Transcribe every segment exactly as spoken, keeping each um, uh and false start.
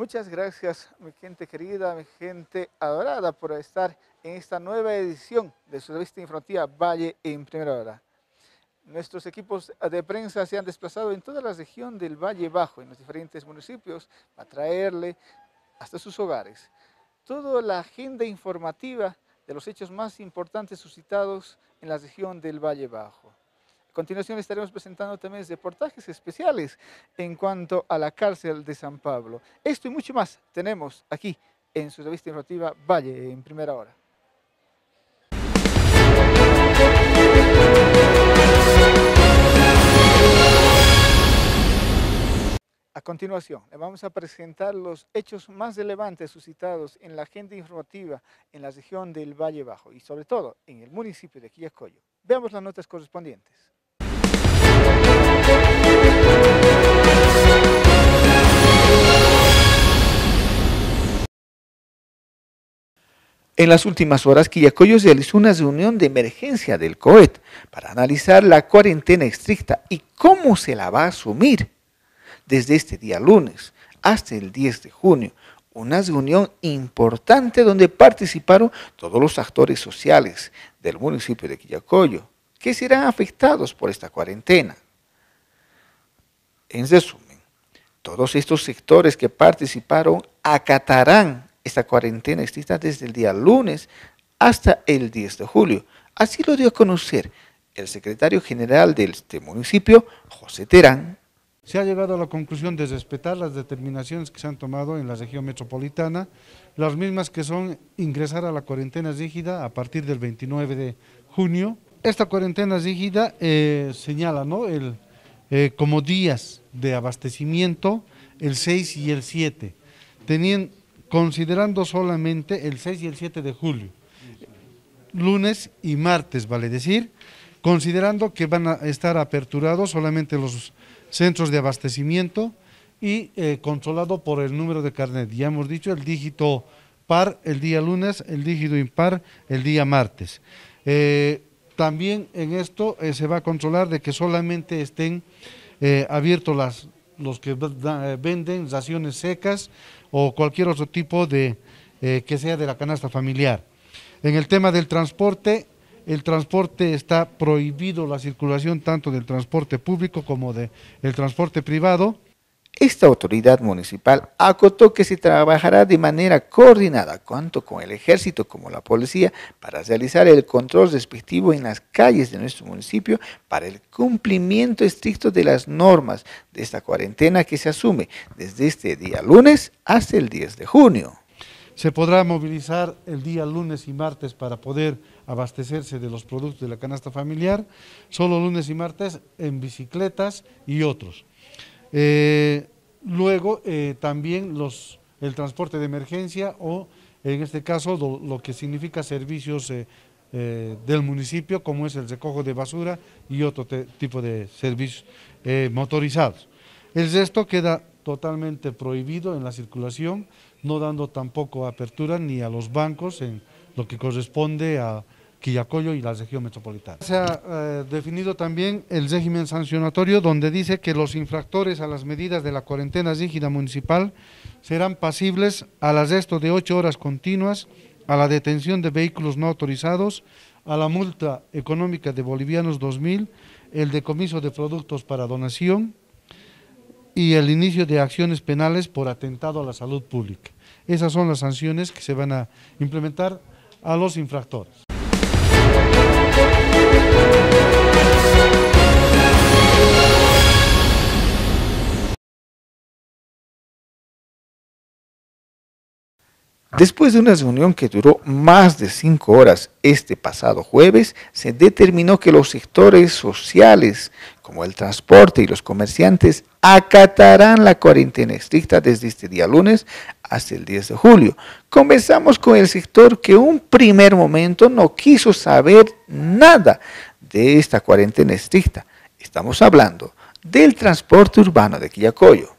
Muchas gracias, mi gente querida, mi gente adorada, por estar en esta nueva edición de su revista informativa Valle en Primera Hora. Nuestros equipos de prensa se han desplazado en toda la región del Valle Bajo, en los diferentes municipios, para traerle hasta sus hogares toda la agenda informativa de los hechos más importantes suscitados en la región del Valle Bajo. A continuación estaremos presentando también reportajes especiales en cuanto a la cárcel de San Pablo. Esto y mucho más tenemos aquí en su revista informativa Valle en Primera Hora. A continuación, le vamos a presentar los hechos más relevantes suscitados en la agenda informativa en la región del Valle Bajo y sobre todo en el municipio de Quillacollo. Veamos las notas correspondientes. En las últimas horas, Quillacollo realizó una reunión de emergencia del C O E T para analizar la cuarentena estricta y cómo se la va a asumir desde este día lunes hasta el diez de junio. Una reunión importante donde participaron todos los actores sociales del municipio de Quillacollo que serán afectados por esta cuarentena. En resumen, todos estos sectores que participaron acatarán esta cuarentena estricta desde el día lunes hasta el diez de julio. Así lo dio a conocer el secretario general de este municipio, José Terán. Se ha llegado a la conclusión de respetar las determinaciones que se han tomado en la región metropolitana, las mismas que son ingresar a la cuarentena rígida a partir del veintinueve de junio. Esta cuarentena rígida eh, señala, ¿no?, el, eh, como días de abastecimiento el seis y el siete, teniendo, considerando solamente el seis y el siete de julio, lunes y martes, vale decir, considerando que van a estar aperturados solamente los centros de abastecimiento y eh, controlado por el número de carnet. Ya hemos dicho el dígito par el día lunes, el dígito impar el día martes. Eh, también en esto eh, se va a controlar de que solamente estén eh, abiertos las, los que da, venden raciones secas o cualquier otro tipo de eh, que sea de la canasta familiar. En el tema del transporte, el transporte está prohibido la circulación tanto del transporte público como del transporte privado. Esta autoridad municipal acotó que se trabajará de manera coordinada tanto con el ejército como la policía para realizar el control respectivo en las calles de nuestro municipio para el cumplimiento estricto de las normas de esta cuarentena que se asume desde este día lunes hasta el diez de junio. Se podrá movilizar el día lunes y martes para poder abastecerse de los productos de la canasta familiar, solo lunes y martes en bicicletas y otros. Eh, luego eh, también los, el transporte de emergencia o en este caso lo, lo que significa servicios eh, eh, del municipio como es el recojo de basura y otro te, tipo de servicios eh, motorizados. El resto queda totalmente prohibido en la circulación, no dando tampoco apertura ni a los bancos en lo que corresponde a Quillacollo y la región metropolitana. Se ha eh, definido también el régimen sancionatorio donde dice que los infractores a las medidas de la cuarentena rígida municipal serán pasibles al arresto de ocho horas continuas, a la detención de vehículos no autorizados, a la multa económica de bolivianos dos mil, el decomiso de productos para donación y el inicio de acciones penales por atentado a la salud pública. Esas son las sanciones que se van a implementar a los infractores. Después de una reunión que duró más de cinco horas este pasado jueves, se determinó que los sectores sociales, como el transporte y los comerciantes, acatarán la cuarentena estricta desde este día lunes hasta el diez de julio. Conversamos con el sector que en un primer momento no quiso saber nada de esta cuarentena estricta. Estamos hablando del transporte urbano de Quillacollo.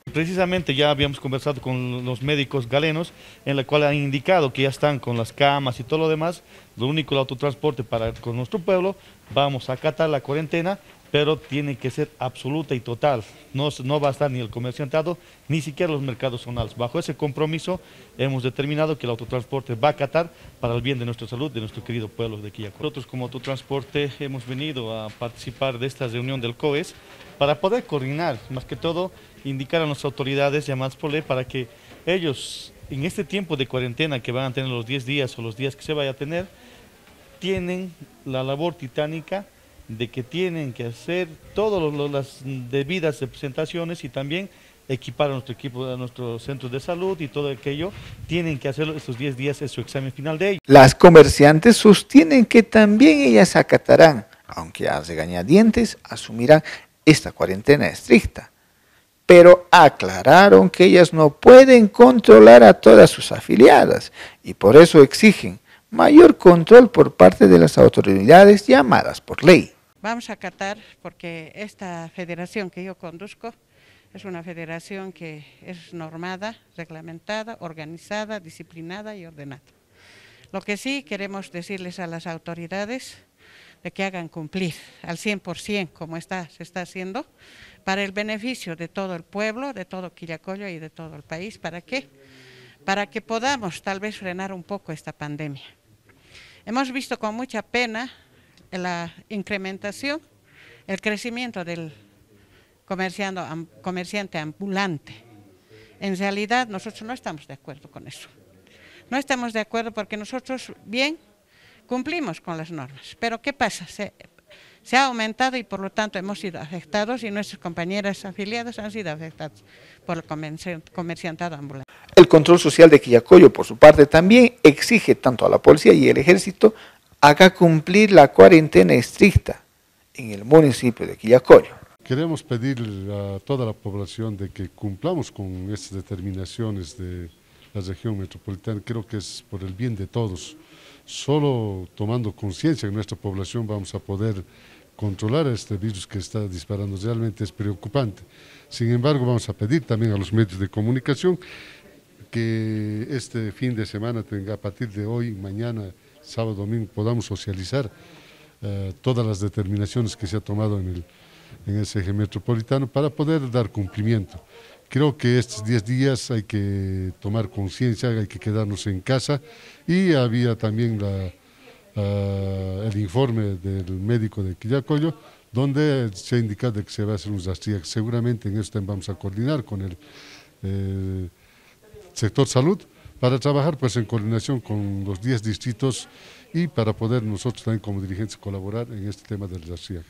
Precisamente ya habíamos conversado con los médicos galenos, en la cual han indicado que ya están con las camas y todo lo demás. Lo único, el autotransporte para con nuestro pueblo, vamos a acatar la cuarentena, pero tiene que ser absoluta y total. No, no va a estar ni el comerciantado, ni siquiera los mercados zonales. Bajo ese compromiso hemos determinado que el autotransporte va a acatar para el bien de nuestra salud, de nuestro querido pueblo de Quillacollo. Nosotros como autotransporte hemos venido a participar de esta reunión del C O E S para poder coordinar, más que todo, indicar a las autoridades llamadas por ley para que ellos, en este tiempo de cuarentena que van a tener los diez días o los días que se vaya a tener, tienen la labor titánica de que tienen que hacer todas las debidas representaciones y también equipar a nuestro equipo, a nuestros centros de salud y todo aquello, tienen que hacerlo estos diez días, es su examen final de ellos. Las comerciantes sostienen que también ellas acatarán, aunque a regañadientes asumirán esta cuarentena estricta, pero aclararon que ellas no pueden controlar a todas sus afiliadas y por eso exigen mayor control por parte de las autoridades llamadas por ley. Vamos a acatar porque esta federación que yo conduzco es una federación que es normada, reglamentada, organizada, disciplinada y ordenada. Lo que sí queremos decirles a las autoridades de que hagan cumplir al cien por ciento como está, se está haciendo, para el beneficio de todo el pueblo, de todo Quillacollo y de todo el país. ¿Para qué? Para que podamos tal vez frenar un poco esta pandemia. Hemos visto con mucha pena la incrementación, el crecimiento del comerciante ambulante. En realidad nosotros no estamos de acuerdo con eso. No estamos de acuerdo porque nosotros bien cumplimos con las normas. Pero ¿qué pasa? Se, se ha aumentado y por lo tanto hemos sido afectados y nuestras compañeras afiliadas han sido afectadas por el comerciantado ambulante. El control social de Quillacollo, por su parte, también exige tanto a la policía y el ejército haga cumplir la cuarentena estricta en el municipio de Quillacollo. Queremos pedir a toda la población de que cumplamos con estas determinaciones de la región metropolitana. Creo que es por el bien de todos. Solo tomando conciencia en nuestra población vamos a poder controlar este virus que está disparando. Realmente es preocupante. Sin embargo, vamos a pedir también a los medios de comunicación que este fin de semana tenga, a partir de hoy, mañana, sábado, domingo, podamos socializar uh, todas las determinaciones que se ha tomado en el, en ese eje metropolitano para poder dar cumplimiento. Creo que estos diez días hay que tomar conciencia, hay que quedarnos en casa y había también la, uh, el informe del médico de Quillacollo donde se ha indicado que se va a hacer un rastrillo. Seguramente en esto vamos a coordinar con el eh, sector salud para trabajar pues en coordinación con los diez distritos y para poder nosotros también como dirigentes colaborar en este tema del rastrillaje.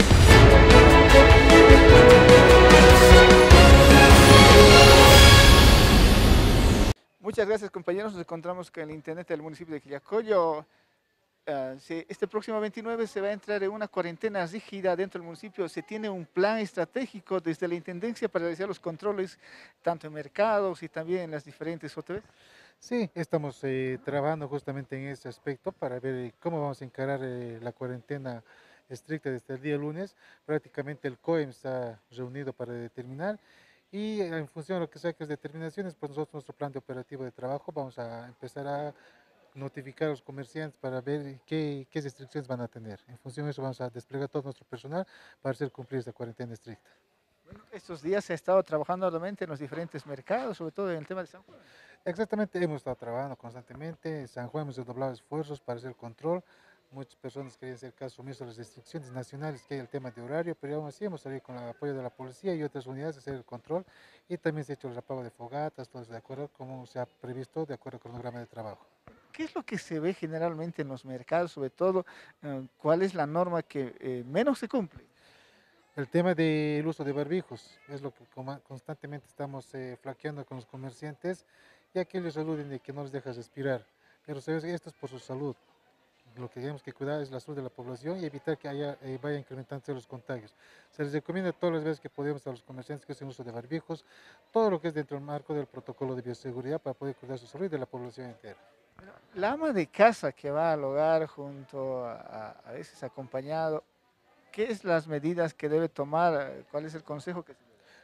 Muchas gracias, compañeros. Nos encontramos con el intendente del municipio de Quillacollo. Uh, se, este próximo veintinueve se va a entrar en una cuarentena rígida dentro del municipio. Se tiene un plan estratégico desde la intendencia para realizar los controles tanto en mercados y también en las diferentes O T Bs. Sí, estamos eh, trabajando justamente en ese aspecto para ver cómo vamos a encarar eh, la cuarentena estricta desde el día lunes. Prácticamente el C O E M está reunido para determinar y en función de lo que sea que es determinaciones, pues nosotros nuestro plan de operativo de trabajo vamos a empezar a notificar a los comerciantes para ver qué, qué restricciones van a tener. En función de eso vamos a desplegar todo nuestro personal para hacer cumplir esta cuarentena estricta. Bueno, estos días se ha estado trabajando arduamente en los diferentes mercados, sobre todo en el tema de San Juan. Exactamente, hemos estado trabajando constantemente. En San Juan hemos redoblado esfuerzos para hacer control. Muchas personas querían hacer caso omiso a las restricciones nacionales que hay el tema de horario, pero aún así hemos salido con el apoyo de la policía y otras unidades a hacer el control y también se ha hecho el repago de fogatas, todo eso de acuerdo como se ha previsto, de acuerdo con el programa de trabajo. ¿Qué es lo que se ve generalmente en los mercados, sobre todo, eh, cuál es la norma que eh, menos se cumple? El tema del uso de barbijos es lo que constantemente estamos eh, flaqueando con los comerciantes, ya que ellos aluden de que no les deja respirar, pero sabes que esto es por su salud. Lo que tenemos que cuidar es la salud de la población y evitar que haya, eh, vaya incrementándose los contagios. Se les recomienda todas las veces que podemos a los comerciantes que hacen uso de barbijos, todo lo que es dentro del marco del protocolo de bioseguridad para poder cuidar su salud y de la población entera. La ama de casa que va al hogar junto a, a veces acompañado, ¿qué es las medidas que debe tomar? ¿Cuál es el consejo que se debe?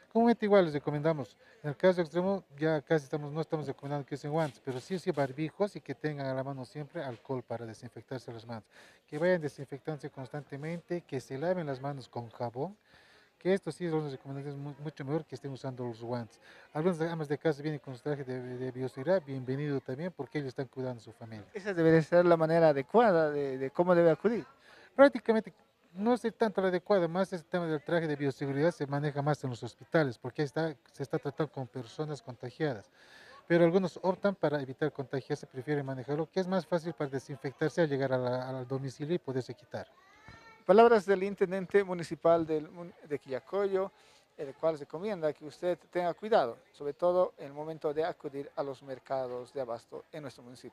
Comúnmente igual les recomendamos, en el caso extremo ya casi estamos, no estamos recomendando que usen guantes, pero sí sí barbijos y que tengan a la mano siempre alcohol para desinfectarse las manos. Que vayan desinfectándose constantemente, que se laven las manos con jabón, que esto sí lo recomendamos mucho mejor que estén usando los guantes. Algunas amas de casa vienen con su traje de, de bioseguridad, bienvenido también porque ellos están cuidando a su familia. Esa debería ser la manera adecuada de, de cómo debe acudir. Prácticamente no es tanto la adecuada, más el tema del traje de bioseguridad se maneja más en los hospitales porque está, se está tratando con personas contagiadas. Pero algunos optan para evitar contagiarse, prefieren manejarlo, que es más fácil para desinfectarse al llegar a la, al domicilio y poderse quitar. Palabras del intendente municipal del, de Quillacollo, el cual recomienda que usted tenga cuidado, sobre todo en el momento de acudir a los mercados de abasto en nuestro municipio.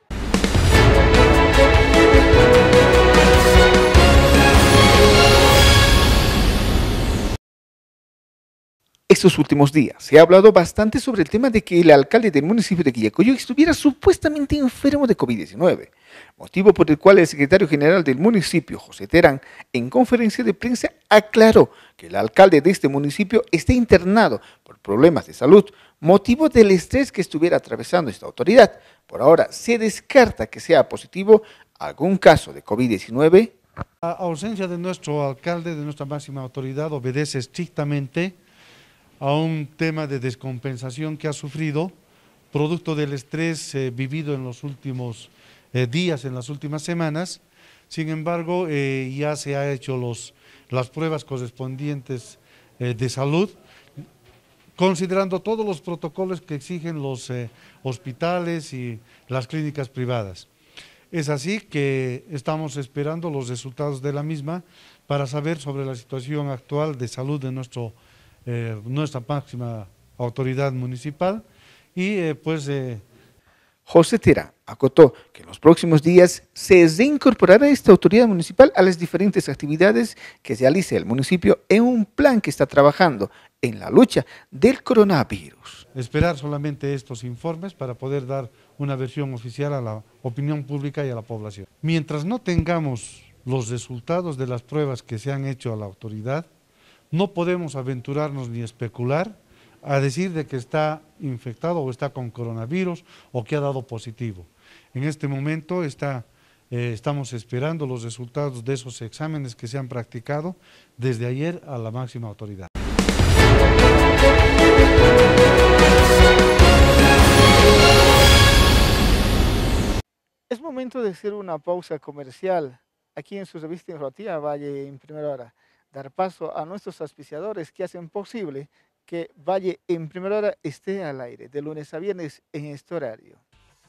Estos últimos días se ha hablado bastante sobre el tema de que el alcalde del municipio de Quillacollo estuviera supuestamente enfermo de COVID diecinueve, motivo por el cual el secretario general del municipio, José Terán, en conferencia de prensa aclaró que el alcalde de este municipio está internado por problemas de salud, motivo del estrés que estuviera atravesando esta autoridad. Por ahora se descarta que sea positivo algún caso de COVID diecinueve. La ausencia de nuestro alcalde, de nuestra máxima autoridad, obedece estrictamente a un tema de descompensación que ha sufrido, producto del estrés eh, vivido en los últimos eh, días, en las últimas semanas. Sin embargo, eh, ya se han hecho los, las pruebas correspondientes eh, de salud, considerando todos los protocolos que exigen los eh, hospitales y las clínicas privadas. Es así que estamos esperando los resultados de la misma para saber sobre la situación actual de salud de nuestro Eh, nuestra máxima autoridad municipal y eh, pues... Eh... José Terán acotó que en los próximos días se reincorporará esta autoridad municipal a las diferentes actividades que realice el municipio en un plan que está trabajando en la lucha del coronavirus. Esperar solamente estos informes para poder dar una versión oficial a la opinión pública y a la población. Mientras no tengamos los resultados de las pruebas que se han hecho a la autoridad, no podemos aventurarnos ni especular a decir de que está infectado o está con coronavirus o que ha dado positivo. En este momento está, eh, estamos esperando los resultados de esos exámenes que se han practicado desde ayer a la máxima autoridad. Es momento de hacer una pausa comercial aquí en su revista informativa Valle en Primera Hora. Dar paso a nuestros auspiciadores que hacen posible que Valle en Primera Hora esté al aire de lunes a viernes en este horario.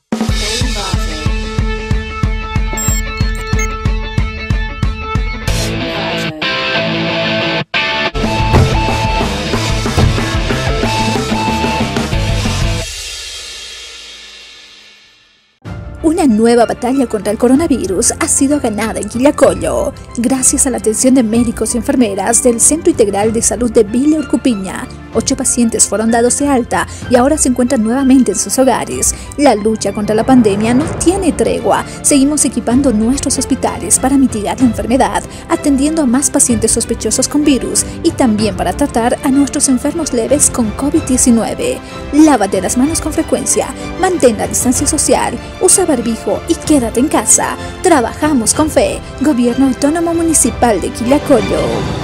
Una nueva batalla contra el coronavirus ha sido ganada en Quillacollo, gracias a la atención de médicos y enfermeras del Centro Integral de Salud de Villa Urcupiña. Ocho pacientes fueron dados de alta y ahora se encuentran nuevamente en sus hogares. La lucha contra la pandemia no tiene tregua. Seguimos equipando nuestros hospitales para mitigar la enfermedad, atendiendo a más pacientes sospechosos con virus y también para tratar a nuestros enfermos leves con COVID diecinueve. Lávate las manos con frecuencia, mantén la distancia social, usa barbijo y quédate en casa. Trabajamos con fe. Gobierno Autónomo Municipal de Quillacollo.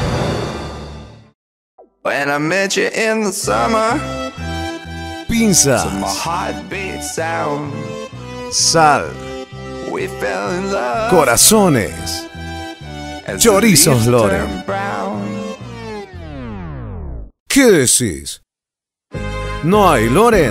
When I met you in the summer, pinzas, so my heart beat sound. Sal, We fell in love. Corazones, As chorizos the leaves Loren. turn brown. ¿Qué decís? No hay Loren.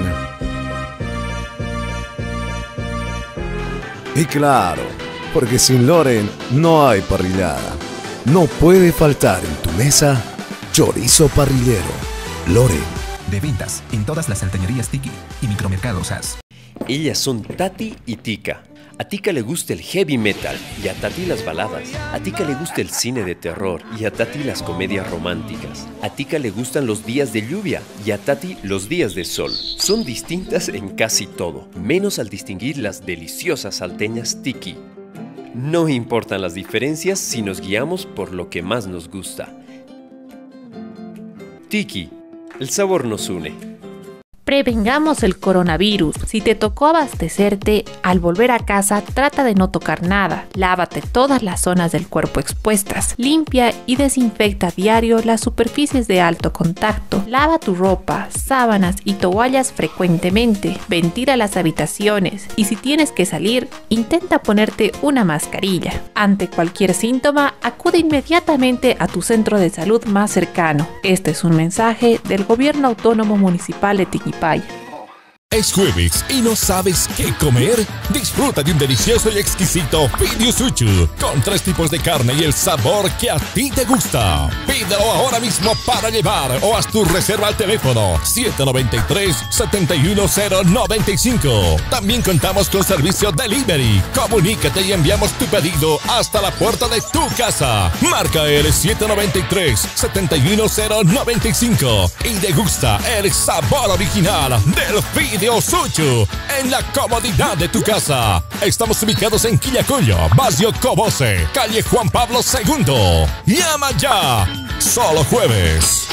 Y claro, porque sin Loren no hay parrillada. No puede faltar en tu mesa chorizo parrillero. Loren. De ventas en todas las salteñerías Tiki y micromercados A S. Ellas son Tati y Tika. A Tika le gusta el heavy metal y a Tati las baladas. A Tika le gusta el cine de terror y a Tati las comedias románticas. A Tika le gustan los días de lluvia y a Tati los días de sol. Son distintas en casi todo, menos al distinguir las deliciosas salteñas Tiki. No importan las diferencias si nos guiamos por lo que más nos gusta. Tiki, El sabor nos une. Prevengamos el coronavirus. Si te tocó abastecerte, al volver a casa trata de no tocar nada. Lávate todas las zonas del cuerpo expuestas. Limpia y desinfecta a diario las superficies de alto contacto. Lava tu ropa, sábanas y toallas frecuentemente. Ventila las habitaciones y si tienes que salir, intenta ponerte una mascarilla. Ante cualquier síntoma, acude inmediatamente a tu centro de salud más cercano. Este es un mensaje del Gobierno Autónomo Municipal de Tiquipaya. Es jueves y no sabes qué comer. Disfruta de un delicioso y exquisito Pidiu Suchu con tres tipos de carne y el sabor que a ti te gusta. Pídelo ahora mismo para llevar o haz tu reserva al teléfono siete nueve tres, siete uno cero nueve cinco. También contamos con servicio delivery. Comunícate y enviamos tu pedido hasta la puerta de tu casa. Marca el siete nueve tres, siete uno cero nueve cinco y degusta el sabor original del Pidiu Suchu en la comodidad de tu casa. Estamos ubicados en Quillacollo, barrio Cobose, calle Juan Pablo segundo. Llama ya, solo jueves.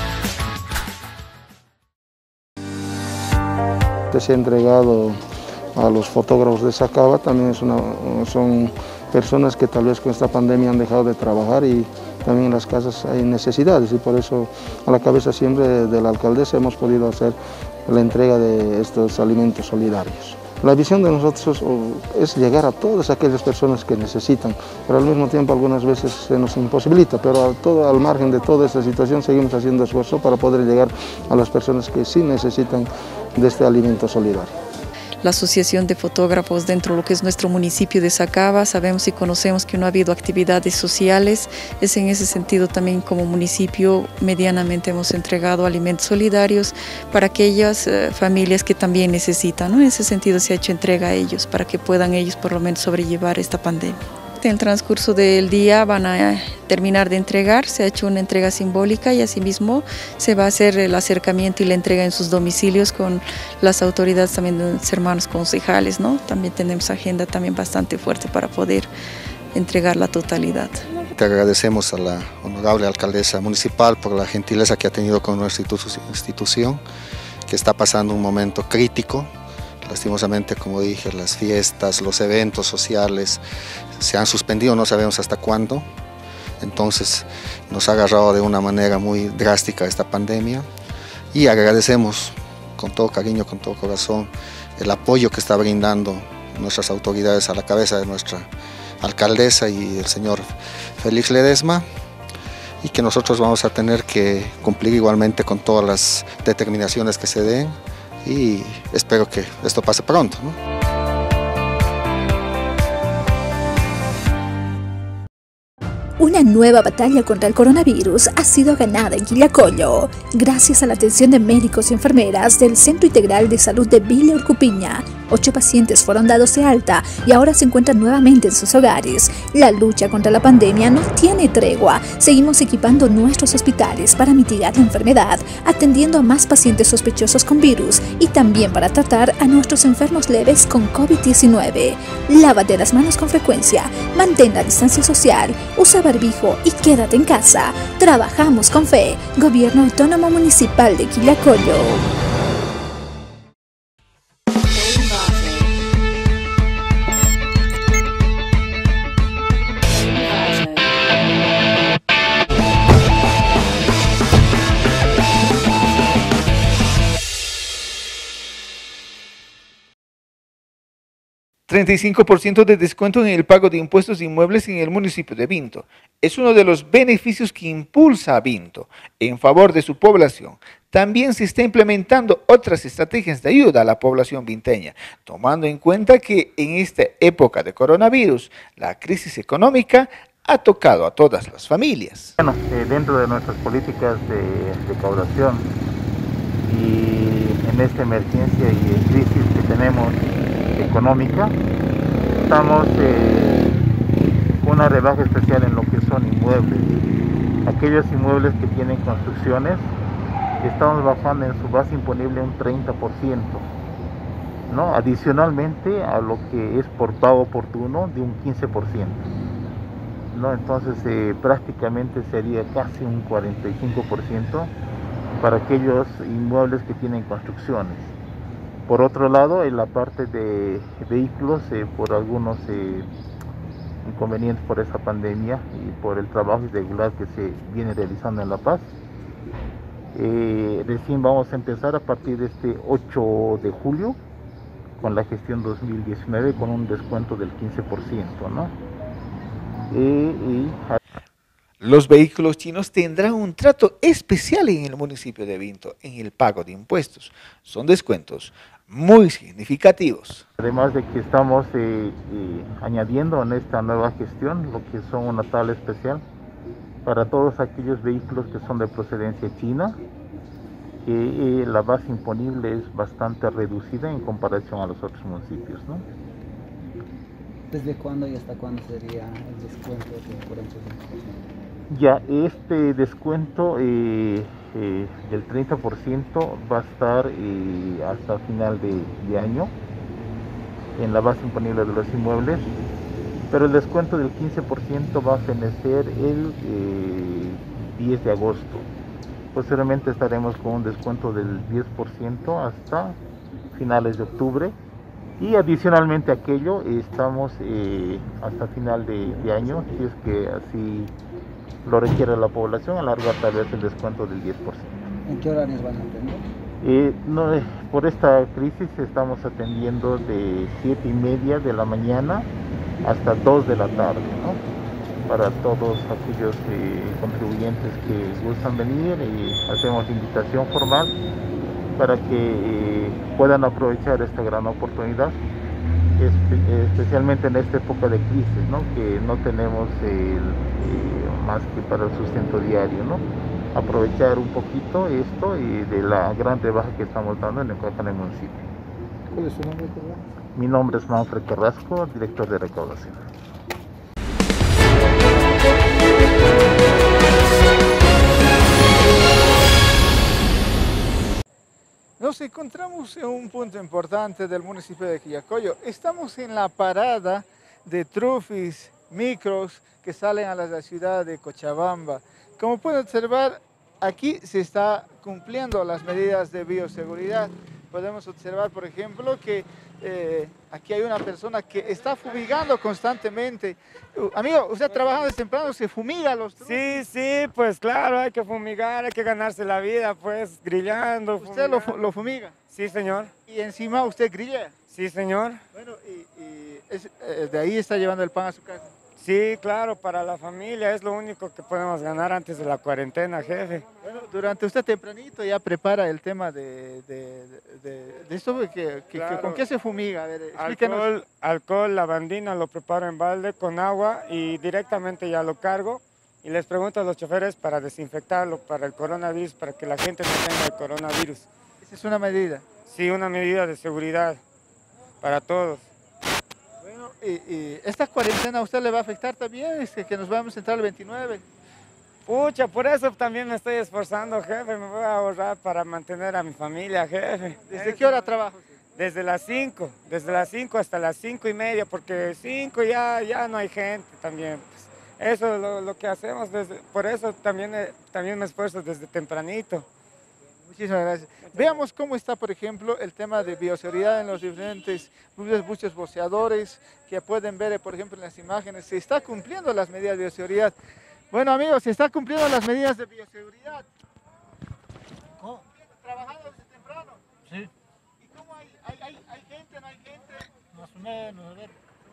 Se ha entregado a los fotógrafos de Sacaba, también es una, son personas que tal vez con esta pandemia han dejado de trabajar y también en las casas hay necesidades y por eso a la cabeza siempre de la alcaldesa hemos podido hacer la entrega de estos alimentos solidarios. La visión de nosotros es llegar a todas aquellas personas que necesitan, pero al mismo tiempo algunas veces se nos imposibilita, pero al, todo, al margen de toda esta situación seguimos haciendo esfuerzo para poder llegar a las personas que sí necesitan de este alimento solidario. La Asociación de Fotógrafos dentro de lo que es nuestro municipio de Sacaba, sabemos y conocemos que no ha habido actividades sociales, es en ese sentido también como municipio medianamente hemos entregado alimentos solidarios para aquellas eh, familias que también necesitan, ¿no? En ese sentido se ha hecho entrega a ellos para que puedan ellos por lo menos sobrellevar esta pandemia. En el transcurso del día van a terminar de entregar, se ha hecho una entrega simbólica y asimismo se va a hacer el acercamiento y la entrega en sus domicilios con las autoridades también de los hermanos concejales, ¿no? También tenemos agenda también bastante fuerte para poder entregar la totalidad. Te agradecemos a la honorable alcaldesa municipal por la gentileza que ha tenido con nuestra institución, que está pasando un momento crítico. Lastimosamente, como dije, las fiestas, los eventos sociales se han suspendido, no sabemos hasta cuándo. Entonces nos ha agarrado de una manera muy drástica esta pandemia y agradecemos con todo cariño, con todo corazón, el apoyo que está brindando nuestras autoridades a la cabeza de nuestra alcaldesa y el señor Félix Ledesma, y que nosotros vamos a tener que cumplir igualmente con todas las determinaciones que se den. Y espero que esto pase pronto, ¿no? Una nueva batalla contra el coronavirus ha sido ganada en Quillacollo, gracias a la atención de médicos y enfermeras del Centro Integral de Salud de Villa Urcupiña. Ocho pacientes fueron dados de alta y ahora se encuentran nuevamente en sus hogares. La lucha contra la pandemia no tiene tregua. Seguimos equipando nuestros hospitales para mitigar la enfermedad, atendiendo a más pacientes sospechosos con virus y también para tratar a nuestros enfermos leves con COVID diecinueve. Lávate las manos con frecuencia, mantén la distancia social, usa barbijo y quédate en casa. Trabajamos con fe. Gobierno Autónomo Municipal de Quillacollo. treinta y cinco por ciento de descuento en el pago de impuestos de inmuebles en el municipio de Vinto. Es uno de los beneficios que impulsa a Vinto en favor de su población. También se está implementando otras estrategias de ayuda a la población vinteña, tomando en cuenta que en esta época de coronavirus, la crisis económica ha tocado a todas las familias. Bueno, eh, dentro de nuestras políticas de recaudación y en esta emergencia y crisis que tenemos económica, estamos eh, con una rebaja especial en lo que son inmuebles. Aquellos inmuebles que tienen construcciones, estamos bajando en su base imponible un treinta por ciento, ¿no? Adicionalmente a lo que es por pago oportuno de un quince por ciento, ¿no? Entonces eh, prácticamente sería casi un cuarenta y cinco por ciento para aquellos inmuebles que tienen construcciones. Por otro lado, en la parte de vehículos, eh, por algunos eh, inconvenientes por esta pandemia y por el trabajo irregular que se viene realizando en La Paz, eh, recién vamos a empezar a partir de este ocho de julio con la gestión dos mil diecinueve con un descuento del quince por ciento, ¿no? Eh, y... Los vehículos chinos tendrán un trato especial en el municipio de Vinto en el pago de impuestos. Son descuentos muy significativos. Además de que estamos eh, eh, añadiendo en esta nueva gestión lo que son una tabla especial para todos aquellos vehículos que son de procedencia china, que eh, la base imponible es bastante reducida en comparación a los otros municipios, ¿no? ¿Desde cuándo y hasta cuándo sería el descuento del cuarenta por ciento? Ya, este descuento eh, eh, del treinta por ciento va a estar eh, hasta final de, de año en la base imponible de los inmuebles, pero el descuento del quince por ciento va a fenecer el eh, diez de agosto. Posteriormente estaremos con un descuento del diez por ciento hasta finales de octubre. Y adicionalmente a aquello, estamos eh, hasta final de, de año, si es que así lo requiere la población, alargar tal vez el descuento del diez por ciento. ¿En qué horarios van a atender? Eh, no, eh, por esta crisis estamos atendiendo de siete y media de la mañana hasta dos de la tarde, ¿no? Para todos aquellos eh, contribuyentes que gustan venir, y hacemos invitación formal para que eh, puedan aprovechar esta gran oportunidad, espe especialmente en esta época de crisis, ¿no? Que no tenemos el, eh, más que para el sustento diario, ¿no? Aprovechar un poquito esto y de la gran rebaja que estamos dando en el, en el municipio. ¿Cuál es su nombre, perdón? Mi nombre es Manfred Carrasco, director de recaudación. Nos encontramos en un punto importante del municipio de Quillacollo. Estamos en la parada de trufis, micros que salen a la ciudad de Cochabamba. Como pueden observar, aquí se está cumpliendo las medidas de bioseguridad. Podemos observar, por ejemplo, que eh, aquí hay una persona que está fumigando constantemente. Uh, amigo, usted trabajando desde temprano, ¿se fumiga los trufis? Sí, sí, pues claro, hay que fumigar, hay que ganarse la vida, pues, grillando. ¿Usted lo, lo fumiga? Sí, señor. ¿Y encima usted grilla? Sí, señor. Bueno, y, y es, eh, de ahí está llevando el pan a su casa. Sí, claro, para la familia es lo único que podemos ganar antes de la cuarentena, jefe. Bueno, durante usted tempranito ya prepara el tema de, de, de, de esto, que, que, Claro. que, ¿con qué se fumiga? A ver, explíquenos. Alcohol, alcohol, lavandina, lo preparo en balde con agua y directamente ya lo cargo y les pregunto a los choferes para desinfectarlo, para el coronavirus, para que la gente no tenga el coronavirus. Esa es una medida. Sí, una medida de seguridad para todos. Bueno, y, y esta cuarentena a usted le va a afectar también, es que, que nos vamos a entrar el veintinueve. Pucha, por eso también me estoy esforzando, jefe, me voy a ahorrar para mantener a mi familia, jefe. ¿Desde qué hora trabaja? Desde las cinco, desde las cinco hasta las cinco y media, porque cinco ya, ya no hay gente también. Pues, eso es lo, lo que hacemos, desde, por eso también, eh, también me esfuerzo desde tempranito. Muchísimas gracias. Veamos cómo está, por ejemplo, el tema de bioseguridad en los diferentes buses, buses boceadores, que pueden ver, por ejemplo, en las imágenes. Se está cumpliendo las medidas de bioseguridad. Bueno, amigos, se está cumpliendo las medidas de bioseguridad. ¿Cómo? ¿Trabajando desde temprano? Sí. ¿Y cómo hay, hay, hay, hay gente, no hay gente? Más o menos, a ver.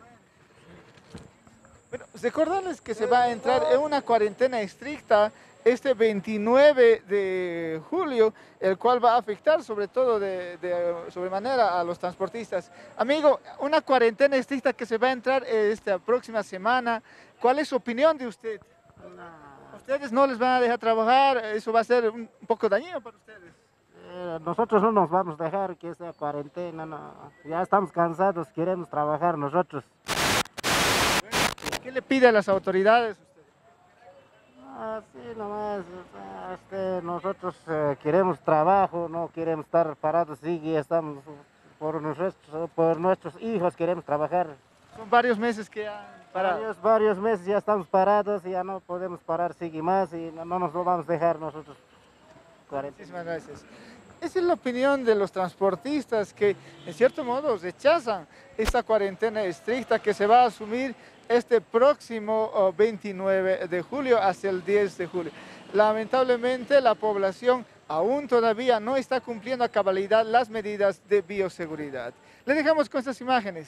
Bueno, recordarles que se va a entrar en una cuarentena estricta este veintinueve de julio, el cual va a afectar sobre todo de, de sobremanera a los transportistas. Amigo, una cuarentena estricta que se va a entrar esta próxima semana, ¿cuál es su opinión de usted? No. ¿Ustedes no les van a dejar trabajar? ¿Eso va a ser un poco dañino para ustedes? Eh, nosotros no nos vamos a dejar que esta cuarentena, no. Ya estamos cansados, queremos trabajar nosotros. ¿Qué le pide a las autoridades? Así nomás, este, nosotros eh, queremos trabajo, no queremos estar parados, sí, y estamos por nuestros, por nuestros hijos, queremos trabajar. Son varios meses que han parado. Varios, varios meses ya estamos parados y ya no podemos parar, sigue más y no, no nos lo vamos a dejar nosotros. cuarentena. Muchísimas gracias. Esa es la opinión de los transportistas que, en cierto modo, rechazan esta cuarentena estricta que se va a asumir este próximo oh, veintinueve de julio hasta el diez de julio. Lamentablemente, la población aún todavía no está cumpliendo a cabalidad las medidas de bioseguridad. Le dejamos con estas imágenes.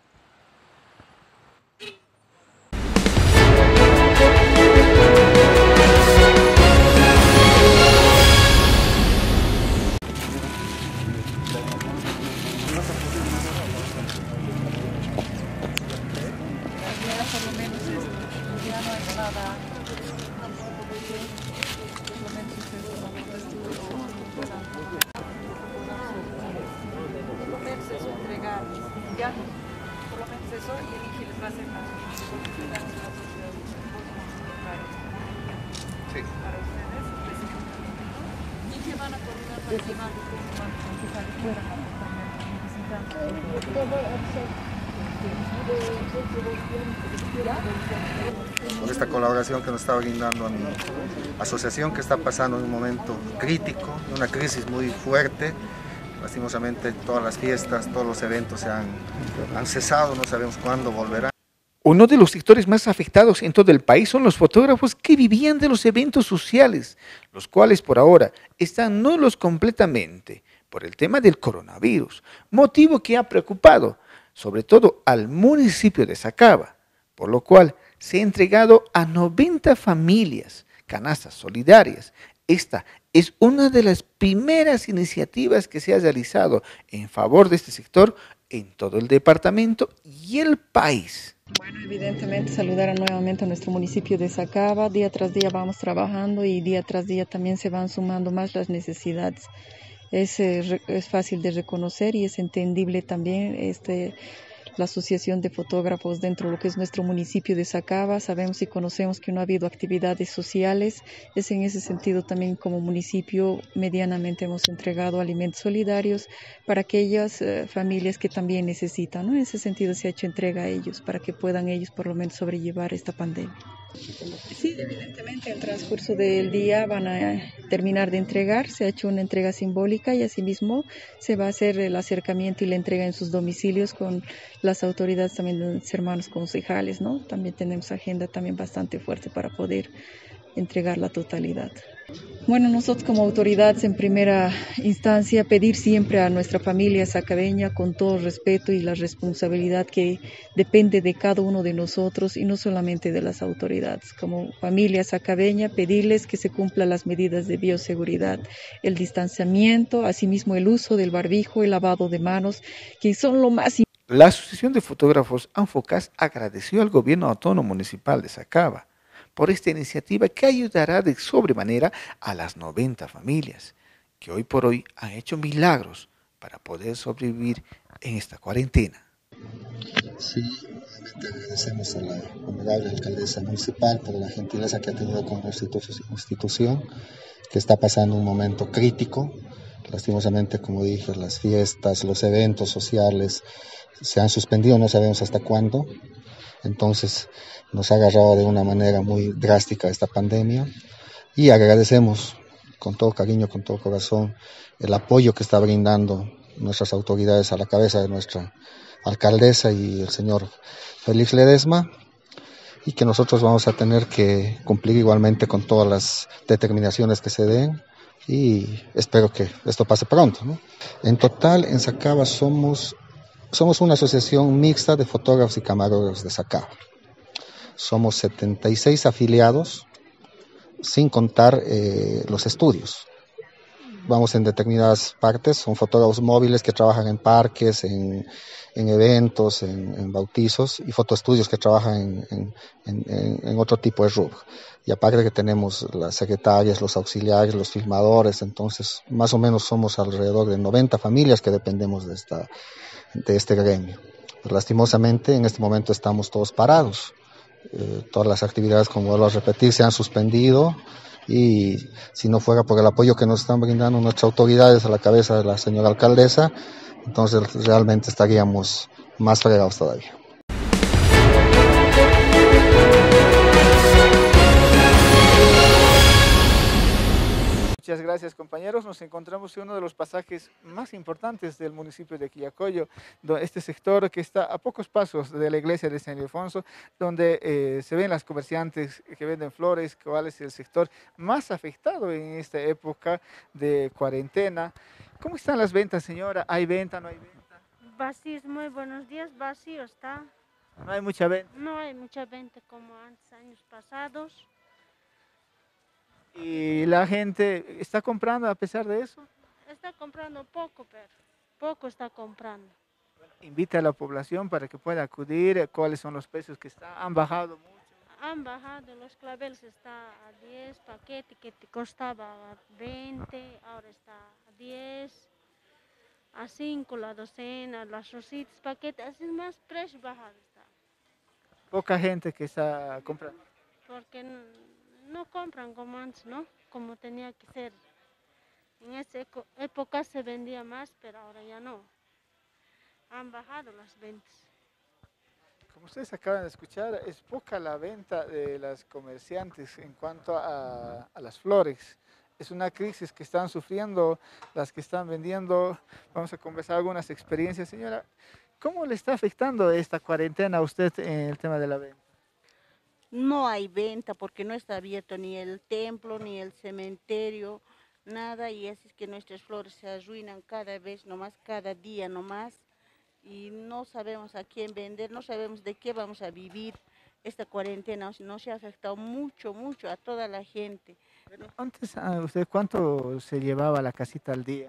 Por esta colaboración que nos está brindando a mi asociación, que está pasando en un momento crítico, una crisis muy fuerte. Lastimosamente todas las fiestas, todos los eventos se han, han cesado, no sabemos cuándo volverán. Uno de los sectores más afectados en todo el país son los fotógrafos que vivían de los eventos sociales, los cuales por ahora están nulos completamente por el tema del coronavirus, motivo que ha preocupado sobre todo al municipio de Sacaba, por lo cual se ha entregado a noventa familias canastas solidarias. Esta es una de las primeras iniciativas que se ha realizado en favor de este sector en todo el departamento y el país. Bueno, evidentemente saludar nuevamente a nuestro municipio de Sacaba. Día tras día vamos trabajando y día tras día también se van sumando más las necesidades. Es, es fácil de reconocer y es entendible también este, la asociación de fotógrafos dentro de lo que es nuestro municipio de Sacaba. Sabemos y conocemos que no ha habido actividades sociales. Es en ese sentido también como municipio medianamente hemos entregado alimentos solidarios para aquellas eh, familias que también necesitan, ¿no? En ese sentido se ha hecho entrega a ellos para que puedan ellos por lo menos sobrellevar esta pandemia. Sí, evidentemente en el transcurso del día van a terminar de entregar, se ha hecho una entrega simbólica y asimismo se va a hacer el acercamiento y la entrega en sus domicilios con las autoridades también de los hermanos concejales, ¿no? También tenemos agenda también bastante fuerte para poder entregar la totalidad. Bueno, nosotros como autoridades en primera instancia pedir siempre a nuestra familia sacabeña con todo respeto y la responsabilidad que depende de cada uno de nosotros y no solamente de las autoridades. Como familia sacabeña pedirles que se cumplan las medidas de bioseguridad, el distanciamiento, asimismo el uso del barbijo, el lavado de manos, que son lo más importante. La Asociación de Fotógrafos ANFOCAS agradeció al Gobierno Autónomo Municipal de Sacaba por esta iniciativa que ayudará de sobremanera a las noventa familias que hoy por hoy han hecho milagros para poder sobrevivir en esta cuarentena. Sí, obviamente agradecemos a la honorable alcaldesa municipal por la gentileza que ha tenido con nuestra institución, que está pasando un momento crítico. Lastimosamente, como dije, las fiestas, los eventos sociales se han suspendido, no sabemos hasta cuándo. Entonces nos ha agarrado de una manera muy drástica esta pandemia y agradecemos con todo cariño, con todo corazón el apoyo que está brindando nuestras autoridades a la cabeza de nuestra alcaldesa y el señor Félix Ledesma, y que nosotros vamos a tener que cumplir igualmente con todas las determinaciones que se den y espero que esto pase pronto, ¿no? En total en Sacaba somos Somos una asociación mixta de fotógrafos y camarógrafos de Sacaba. Somos setenta y seis afiliados, sin contar eh, los estudios. Vamos en determinadas partes, son fotógrafos móviles que trabajan en parques, en, en eventos, en, en bautizos, y fotoestudios que trabajan en, en, en, en otro tipo de rubro. Y aparte que tenemos las secretarias, los auxiliares, los filmadores, entonces más o menos somos alrededor de noventa familias que dependemos de esta de este gremio. Pues, lastimosamente en este momento estamos todos parados, eh, todas las actividades, como vuelvo a repetir, se han suspendido y si no fuera por el apoyo que nos están brindando nuestras autoridades a la cabeza de la señora alcaldesa, entonces realmente estaríamos más fregados todavía. Muchas Muchas gracias, compañeros. Nos encontramos en uno de los pasajes más importantes del municipio de Quillacollo, este sector que está a pocos pasos de la iglesia de San Ildefonso, donde eh, se ven las comerciantes que venden flores, cuál es el sector más afectado en esta época de cuarentena. ¿Cómo están las ventas, señora? ¿Hay venta, no hay venta? Vacío, muy buenos días, vacío está. No hay mucha venta. No hay mucha venta como antes, años pasados. ¿Y la gente está comprando a pesar de eso? Está comprando poco, pero poco está comprando. Invita a la población para que pueda acudir. ¿Cuáles son los precios que están? ¿Han bajado mucho? Han bajado, los claveles está a diez, paquete que te costaba veinte, ahora está a diez, a cinco la docena, las rositas, paquete, así más precio bajado está. Poca gente que está comprando. Porque no compran como antes, ¿no? Como tenía que ser. En esa época se vendía más, pero ahora ya no. Han bajado las ventas. Como ustedes acaban de escuchar, es poca la venta de las comerciantes en cuanto a, a las flores. Es una crisis que están sufriendo las que están vendiendo. Vamos a conversar algunas experiencias. Señora, ¿cómo le está afectando esta cuarentena a usted en el tema de la venta? No hay venta porque no está abierto ni el templo, ni el cementerio, nada, y así es que nuestras flores se arruinan cada vez nomás, cada día nomás, y no sabemos a quién vender, no sabemos de qué vamos a vivir. Esta cuarentena nos ha afectado mucho, mucho a toda la gente. Pero antes, ¿usted cuánto se llevaba a la casita al día?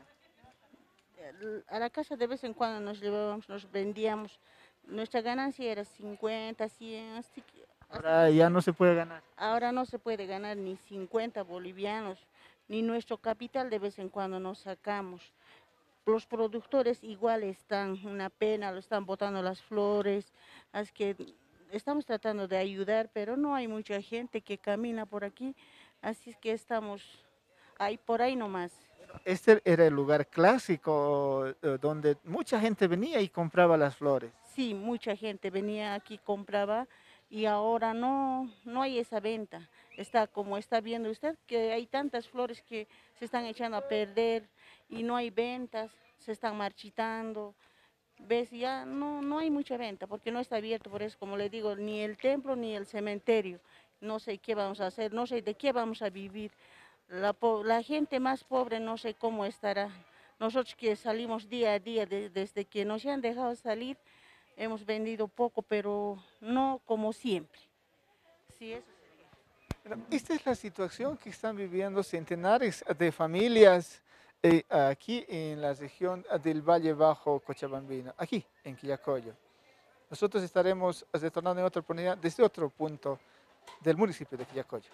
A la casa de vez en cuando nos llevábamos, nos vendíamos, nuestra ganancia era cincuenta, cien, así que ahora ya no se puede ganar. Ahora no se puede ganar ni cincuenta bolivianos, ni nuestro capital de vez en cuando nos sacamos. Los productores igual están, una pena, lo están botando las flores, así que estamos tratando de ayudar, pero no hay mucha gente que camina por aquí, así es que estamos ahí por ahí nomás. Este era el lugar clásico donde mucha gente venía y compraba las flores. Sí, mucha gente venía aquí, compraba, y ahora no, no hay esa venta. Está como está viendo usted, que hay tantas flores que se están echando a perder y no hay ventas, se están marchitando. ¿Ves? Ya no, no hay mucha venta porque no está abierto, por eso, como le digo, ni el templo ni el cementerio. No sé qué vamos a hacer, no sé de qué vamos a vivir. La, la gente más pobre no sé cómo estará. Nosotros que salimos día a día, de, desde que nos han dejado salir, hemos vendido poco, pero no como siempre. Sí, eso sería. Esta es la situación que están viviendo centenares de familias eh, aquí en la región del Valle Bajo Cochabambino, aquí en Quillacollo. Nosotros estaremos retornando en otra oportunidad desde otro punto del municipio de Quillacollo.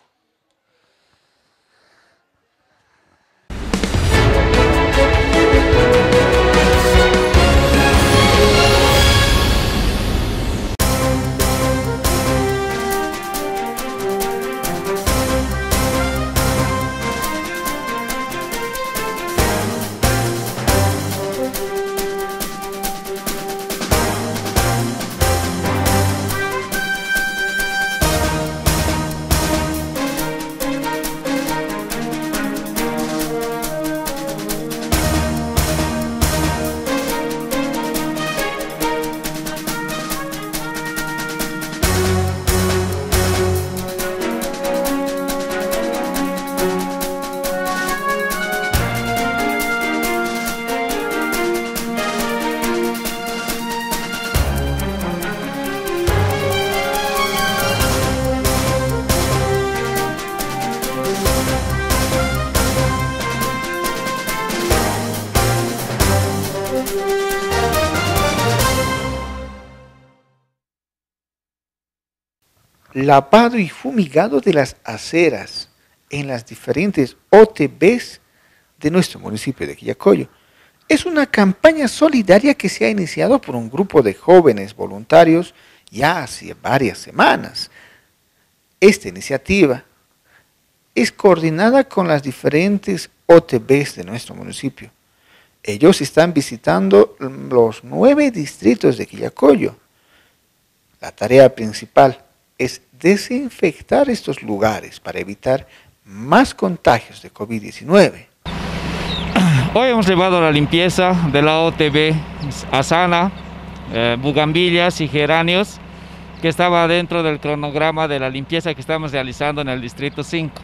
Lavado y fumigado de las aceras en las diferentes O T Bs de nuestro municipio de Quillacollo. Es una campaña solidaria que se ha iniciado por un grupo de jóvenes voluntarios ya hace varias semanas. Esta iniciativa es coordinada con las diferentes O T Bs de nuestro municipio. Ellos están visitando los nueve distritos de Quillacollo. La tarea principal es desinfectar estos lugares para evitar más contagios de COVID diecinueve. Hoy hemos llevado la limpieza de la O T B Asana, eh, bugambillas y geranios, que estaba dentro del cronograma de la limpieza que estamos realizando en el Distrito cinco.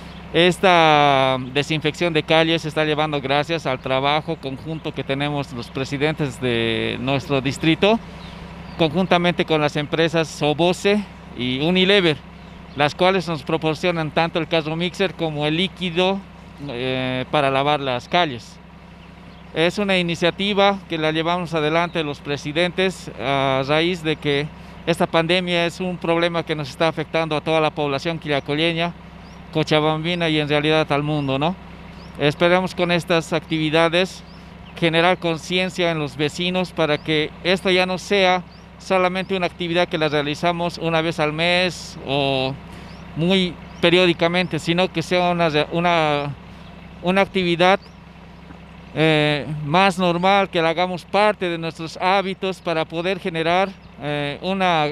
Esta desinfección de calles se está llevando gracias al trabajo conjunto que tenemos los presidentes de nuestro distrito, conjuntamente con las empresas Sobose y Unilever, las cuales nos proporcionan tanto el Casomixer como el líquido eh, para lavar las calles. Es una iniciativa que la llevamos adelante los presidentes a raíz de que esta pandemia es un problema que nos está afectando a toda la población quillacolleña, cochabambina y en realidad al mundo, ¿no? Esperamos con estas actividades generar conciencia en los vecinos para que esto ya no sea solamente una actividad que la realizamos una vez al mes o muy periódicamente, sino que sea una, una, una actividad eh, más normal, que la hagamos parte de nuestros hábitos para poder generar eh, una,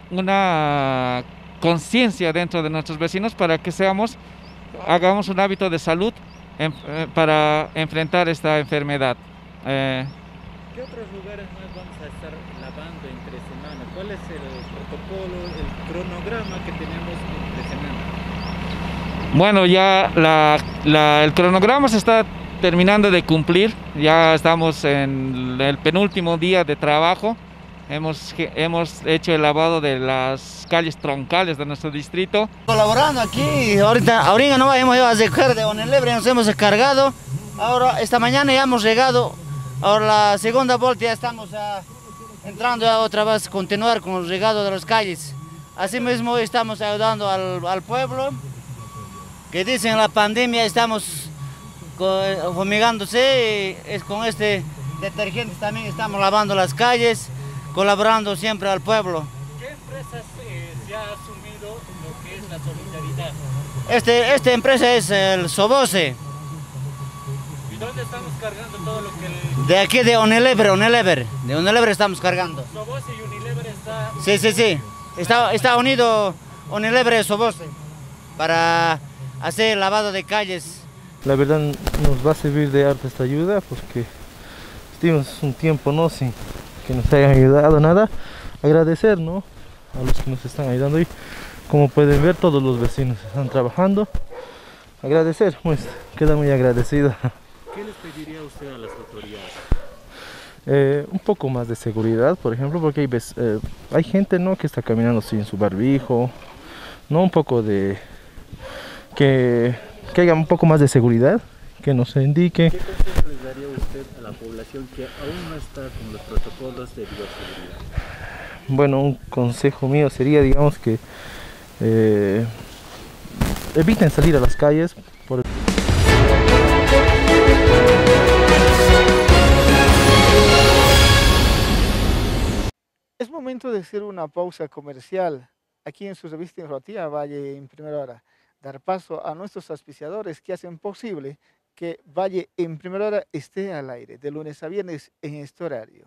una conciencia dentro de nuestros vecinos para que seamos, hagamos un hábito de salud en, eh, para enfrentar esta enfermedad. Eh, ¿Qué otros lugares más vamos a estar lavando entre semana? ¿Cuál es el protocolo, el cronograma que tenemos entre semana? Bueno, ya la, la, el cronograma se está terminando de cumplir, ya estamos en el penúltimo día de trabajo. Hemos, hemos hecho el lavado de las calles troncales de nuestro distrito. Colaborando aquí, ahorita, ahorita no hemos ido a recoger de Unilever, nos hemos cargado. Ahora, esta mañana ya hemos llegado, ahora la segunda vuelta ya estamos uh, entrando a otra vez a continuar con el regado de las calles. Asimismo estamos ayudando al, al pueblo, que dicen la pandemia estamos fumigándose, y es con este detergente también estamos lavando las calles, colaborando siempre al pueblo. ¿Qué empresas eh, se ha asumido lo que es la solidaridad? Este, esta empresa es el Sobose. ¿Y dónde estamos cargando todo lo que el... De aquí de Unilever, Unilever, de Unilever estamos cargando. Sobose y Unilever está... Sí, sí, sí, está, está unido Unilever y Sobose para hacer lavado de calles. La verdad nos va a servir de harta esta ayuda porque estuvimos un tiempo no sin que nos hayan ayudado, nada. Agradecer, ¿no?, a los que nos están ayudando y como pueden ver todos los vecinos están trabajando. Agradecer, pues queda muy agradecido. ¿Qué les pediría usted a las autoridades? Eh, un poco más de seguridad, por ejemplo, porque hay, eh, hay gente, ¿no?, que está caminando sin su barbijo, no, un poco de que, que haya un poco más de seguridad, que nos indique. ¿Qué consejo les daría usted a la población que aún no está con los protocolos de bioseguridad? Bueno, un consejo mío sería, digamos, que eh, eviten salir a las calles. Por... Es momento de hacer una pausa comercial aquí en su revista informativa Valle en Primera Hora. Dar paso a nuestros auspiciadores que hacen posible que Valle en Primera Hora esté al aire de lunes a viernes en este horario.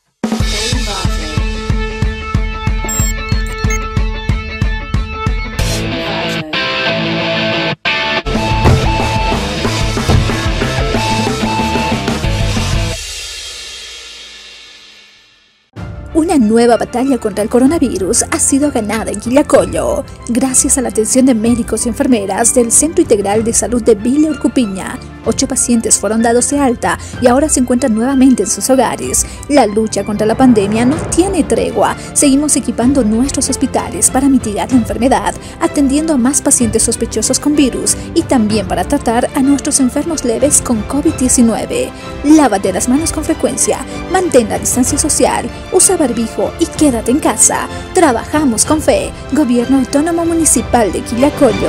Una nueva batalla contra el coronavirus ha sido ganada en Quillacollo, gracias a la atención de médicos y enfermeras del Centro Integral de Salud de Villa Urcupiña. Ocho pacientes fueron dados de alta y ahora se encuentran nuevamente en sus hogares. La lucha contra la pandemia no tiene tregua. Seguimos equipando nuestros hospitales para mitigar la enfermedad, atendiendo a más pacientes sospechosos con virus y también para tratar a nuestros enfermos leves con COVID diecinueve. Lávate las manos con frecuencia, mantén la distancia social, usa barbijo y quédate en casa. Trabajamos con fe. Gobierno Autónomo Municipal de Quillacollo.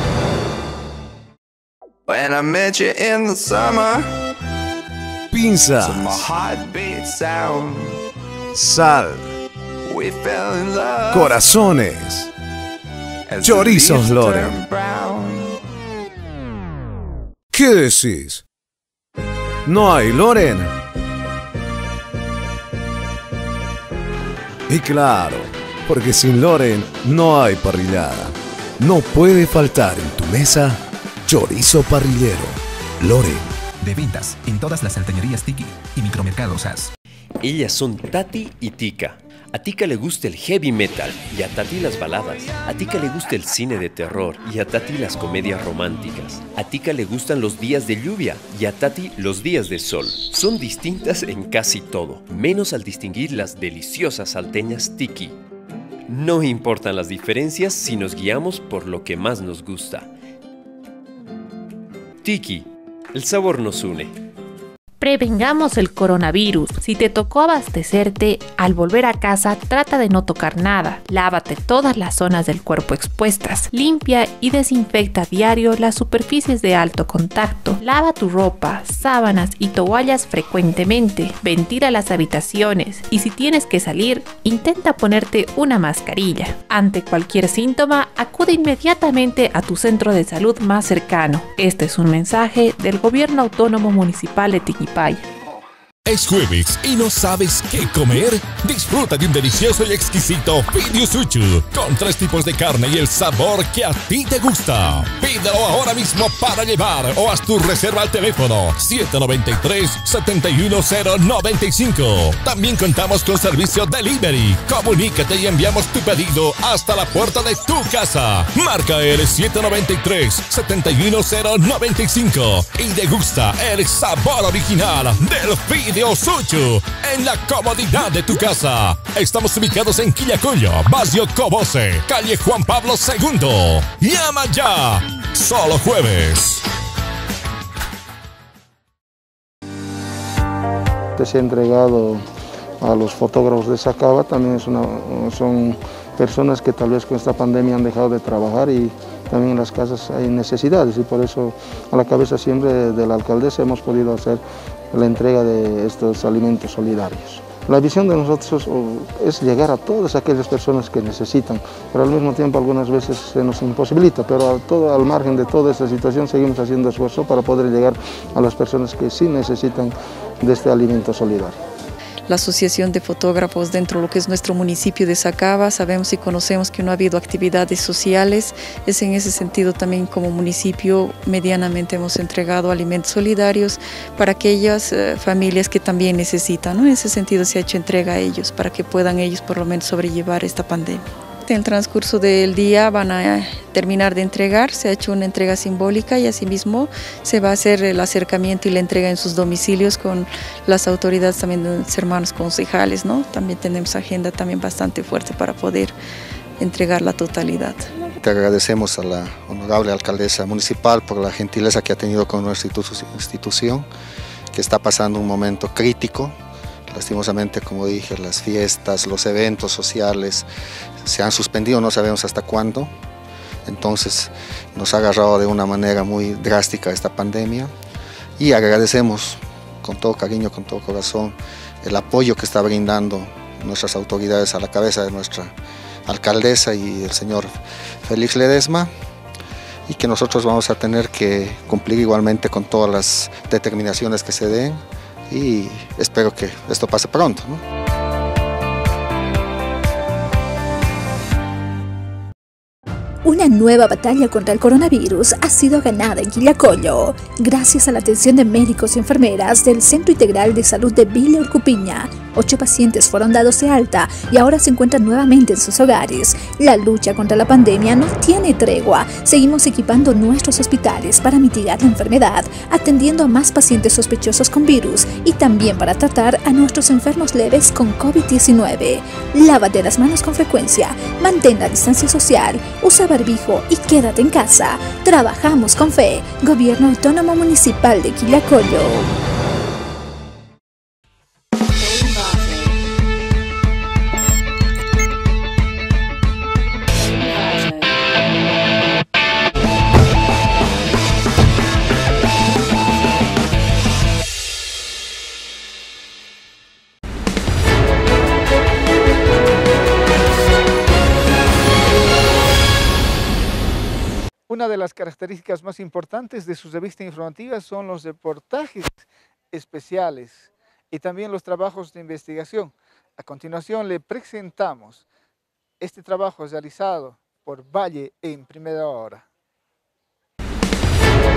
When I met you in the summer, pinzas, so my heart beat sound. Sal, we fell in love. Corazones, As chorizos the leaves Loren. turn brown. ¿Qué decís? ¿No hay Loren? Y claro, porque sin Loren no hay parrillada. No puede faltar en tu mesa Chorizo parrillero. Loren. De ventas en todas las salteñerías Tiki y micromercados As. Ellas son Tati y Tika. A Tika le gusta el heavy metal y a Tati las baladas. A Tika le gusta el cine de terror y a Tati las comedias románticas. A Tika le gustan los días de lluvia y a Tati los días de sol. Son distintas en casi todo, menos al distinguir las deliciosas salteñas Tiki. No importan las diferencias si nos guiamos por lo que más nos gusta. Tiki, el sabor nos une. Prevengamos el coronavirus. Si te tocó abastecerte, al volver a casa trata de no tocar nada. Lávate todas las zonas del cuerpo expuestas. Limpia y desinfecta a diario las superficies de alto contacto. Lava tu ropa, sábanas y toallas frecuentemente. Ventila las habitaciones y si tienes que salir, intenta ponerte una mascarilla. Ante cualquier síntoma, acude inmediatamente a tu centro de salud más cercano. Este es un mensaje del Gobierno Autónomo Municipal de Tiquipaya. Es jueves y no sabes qué comer. Disfruta de un delicioso y exquisito Pidiu Suchu con tres tipos de carne y el sabor que a ti te gusta. Pídelo ahora mismo para llevar o haz tu reserva al teléfono siete nueve tres, siete uno cero nueve cinco. También contamos con servicio delivery. Comunícate y enviamos tu pedido hasta la puerta de tu casa. Marca el siete nueve tres, siete uno cero nueve cinco y degusta el sabor original del Pidiu Suchu en la comodidad de tu casa. Estamos ubicados en Quillacollo, Barrio Cobose, calle Juan Pablo segundo. Llama ya. Solo jueves. Se ha entregado a los fotógrafos de Sacaba, también es una, son personas que tal vez con esta pandemia han dejado de trabajar y también en las casas hay necesidades y por eso a la cabeza siempre de la alcaldesa hemos podido hacer la entrega de estos alimentos solidarios. La visión de nosotros es llegar a todas aquellas personas que necesitan, pero al mismo tiempo algunas veces se nos imposibilita, pero al, todo, al margen de toda esta situación seguimos haciendo esfuerzo para poder llegar a las personas que sí necesitan de este alimento solidario. La Asociación de Fotógrafos dentro de lo que es nuestro municipio de Sacaba, sabemos y conocemos que no ha habido actividades sociales, es en ese sentido también como municipio medianamente hemos entregado alimentos solidarios para aquellas eh, familias que también necesitan, ¿no? En ese sentido se ha hecho entrega a ellos para que puedan ellos por lo menos sobrellevar esta pandemia. En el transcurso del día van a terminar de entregar, se ha hecho una entrega simbólica y asimismo se va a hacer el acercamiento y la entrega en sus domicilios con las autoridades también de los hermanos concejales, ¿no? También tenemos agenda también bastante fuerte para poder entregar la totalidad. Te agradecemos a la honorable alcaldesa municipal por la gentileza que ha tenido con nuestra institución, que está pasando un momento crítico. Lastimosamente, como dije, las fiestas, los eventos sociales se han suspendido, no sabemos hasta cuándo. Entonces nos ha agarrado de una manera muy drástica esta pandemia y agradecemos con todo cariño, con todo corazón, el apoyo que está brindando nuestras autoridades a la cabeza de nuestra alcaldesa y el señor Félix Ledesma, y que nosotros vamos a tener que cumplir igualmente con todas las determinaciones que se den. Y espero que esto pase pronto, ¿no? Una nueva batalla contra el coronavirus ha sido ganada en Quillacollo, gracias a la atención de médicos y enfermeras del Centro Integral de Salud de Villa Urcupiña. Ocho pacientes fueron dados de alta y ahora se encuentran nuevamente en sus hogares. La lucha contra la pandemia no tiene tregua. Seguimos equipando nuestros hospitales para mitigar la enfermedad, atendiendo a más pacientes sospechosos con virus y también para tratar a nuestros enfermos leves con COVID diecinueve. Lávate las manos con frecuencia, mantén la distancia social, usa barbijo y quédate en casa. Trabajamos con fe. Gobierno Autónomo Municipal de Quillacollo. Una de las características más importantes de sus revistas informativas son los reportajes especiales y también los trabajos de investigación. A continuación le presentamos este trabajo realizado por Valle en Primera Hora.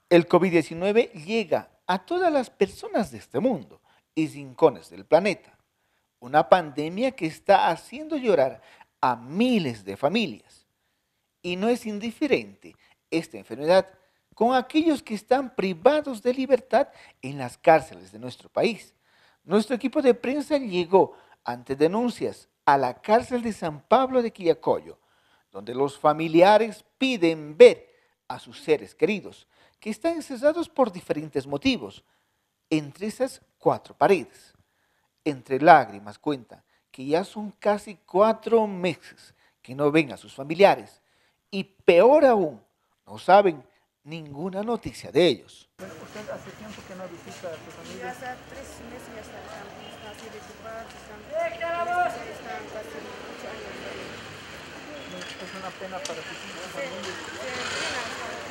El COVID diecinueve llega a todas las personas de este mundo y rincones del planeta. Una pandemia que está haciendo llorar a miles de familias. Y no es indiferente esta enfermedad con aquellos que están privados de libertad en las cárceles de nuestro país. Nuestro equipo de prensa llegó ante denuncias a la cárcel de San Pablo de Quillacollo, donde los familiares piden ver a sus seres queridos, que están encerrados por diferentes motivos, entre esas cuatro paredes. Entre lágrimas cuentan que ya son casi cuatro meses que no ven a sus familiares y peor aún, no saben ninguna noticia de ellos. ¿Usted hace tiempo que no visita a su familia? Hace tres meses ya están así de ocupar, están, están casi ocho años. Es una pena para sus hijos. Sí, sí, pena,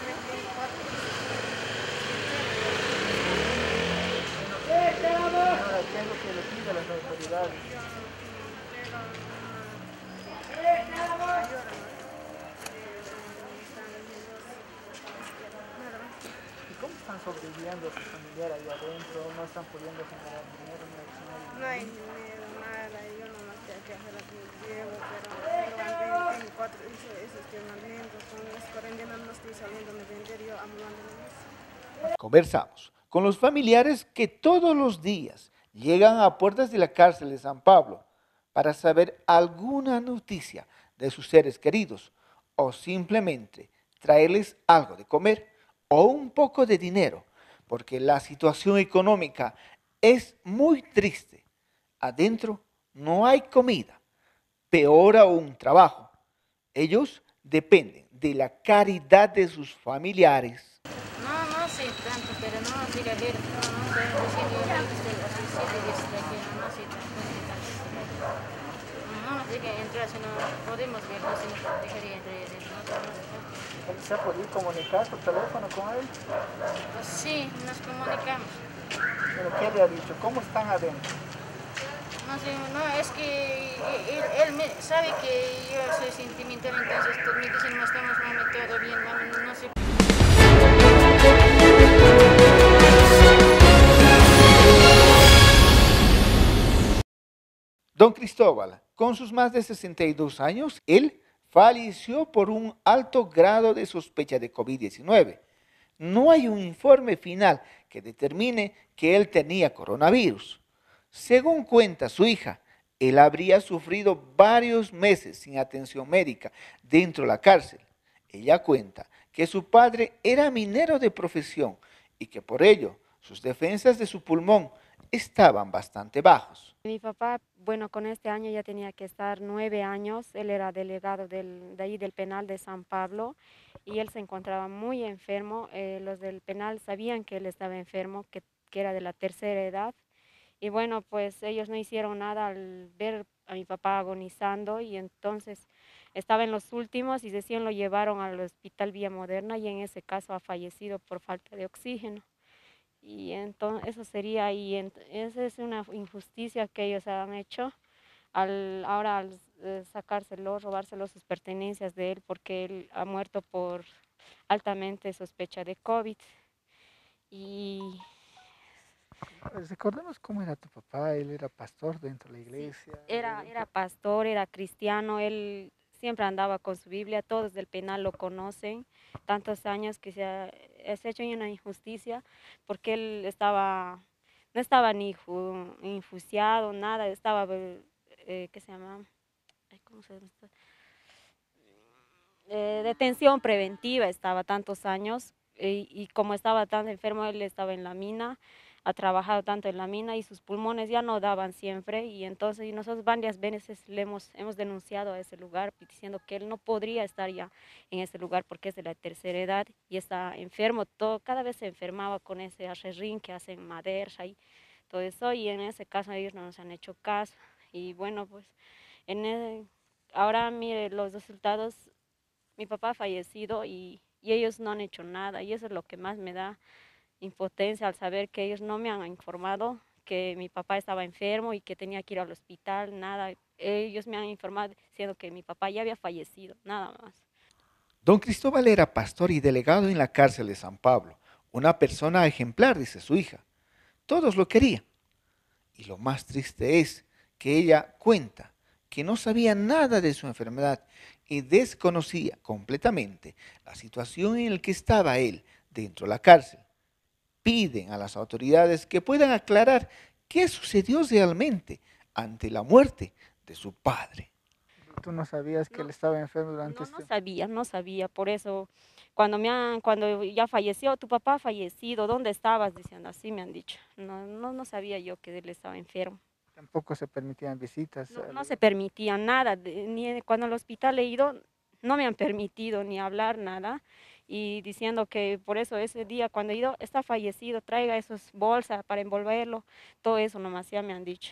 Ahora, ¿qué es lo que le pide a las autoridades? ¿Y cómo están sobreviviendo sus familiares allá adentro? ¿No están pudiendo generar dinero? No hay dinero, nada. Yo nomás tengo que hacer aquí llevo, pero tengo cuatro hijos, esos que me alimentan, con los cuarenta no estoy saliendo a vender, yo amo la. Conversamos con los familiares que todos los días llegan a puertas de la cárcel de San Pablo para saber alguna noticia de sus seres queridos o simplemente traerles algo de comer o un poco de dinero, porque la situación económica es muy triste. Adentro no hay comida, peor aún trabajo. Ellos dependen de la caridad de sus familiares. No, no sé tanto, pero no, mira, ver, no, no, de recién yo le hice así siete días de aquí, no, no sé tanto. No, no sé que entrar, si no podemos ver, no sé, no dejaría entrar, no, ¿Se ha podido comunicar por teléfono con él? pues sí, nos comunicamos. ¿Pero qué le ha dicho? ¿Cómo están adentro? No sé, no, es que él, él me, sabe que yo soy sentimental, entonces me dicen, no estamos, mami, todo bien, mami, no, no sé. Don Cristóbal, con sus más de sesenta y dos años, él falleció por un alto grado de sospecha de COVID diecinueve. No hay un informe final que determine que él tenía coronavirus. Según cuenta su hija, él habría sufrido varios meses sin atención médica dentro de la cárcel. Ella cuenta que su padre era minero de profesión y que por ello sus defensas de su pulmón estaban bastante bajos. Mi papá, bueno, con este año ya tenía que estar nueve años, él era delegado del, de ahí del penal de San Pablo y él se encontraba muy enfermo, eh, los del penal sabían que él estaba enfermo, que, que era de la tercera edad y bueno, pues ellos no hicieron nada al ver a mi papá agonizando y entonces estaba en los últimos y recién lo llevaron al hospital Villa Moderna y en ese caso ha fallecido por falta de oxígeno. Y entonces eso sería, y ent esa es una injusticia que ellos han hecho al ahora al eh, sacárselo, robárselo sus pertenencias de él, porque él ha muerto por altamente sospecha de COVID. Y recordemos cómo era tu papá, él era pastor dentro de la iglesia. Sí, era, era pastor, era cristiano, él siempre andaba con su Biblia, todos del penal lo conocen, tantos años que se ha, se ha hecho una injusticia, porque él estaba, no estaba ni infusiado, nada, estaba, eh, ¿qué se llama? ¿Cómo se llama? Eh, detención preventiva, estaba tantos años, y, y como estaba tan enfermo, él estaba en la mina, ha trabajado tanto en la mina y sus pulmones ya no daban siempre y entonces y nosotros varias veces le hemos, hemos denunciado a ese lugar diciendo que él no podría estar ya en ese lugar porque es de la tercera edad y está enfermo, todo, cada vez se enfermaba con ese arrerín que hacen madera y todo eso y en ese caso ellos no nos han hecho caso y bueno pues en el, ahora mire los resultados, mi papá ha fallecido y, y ellos no han hecho nada y eso es lo que más me da impotencia al saber que ellos no me han informado que mi papá estaba enfermo y que tenía que ir al hospital, nada. Ellos me han informado diciendo que mi papá ya había fallecido, nada más. Don Cristóbal era pastor y delegado en la cárcel de San Pablo, Una persona ejemplar, dice su hija. Todos lo querían. Y lo más triste es que ella cuenta que no sabía nada de su enfermedad y desconocía completamente la situación en la que estaba él dentro de la cárcel. Piden a las autoridades que puedan aclarar qué sucedió realmente ante la muerte de su padre. ¿Tú no sabías que él estaba enfermo durante No, este no sabía, no sabía, por eso cuando me han, cuando ya falleció, tu papá ha fallecido, ¿dónde estabas? Diciendo así me han dicho. No, no, no sabía yo que él estaba enfermo. Tampoco se permitían visitas. No, no se permitía nada, de- ni cuando al hospital he ido, no me han permitido ni hablar nada. Y diciendo que por eso ese día cuando he ido, está fallecido, traiga esas bolsas para envolverlo, todo eso nomás ya me han dicho.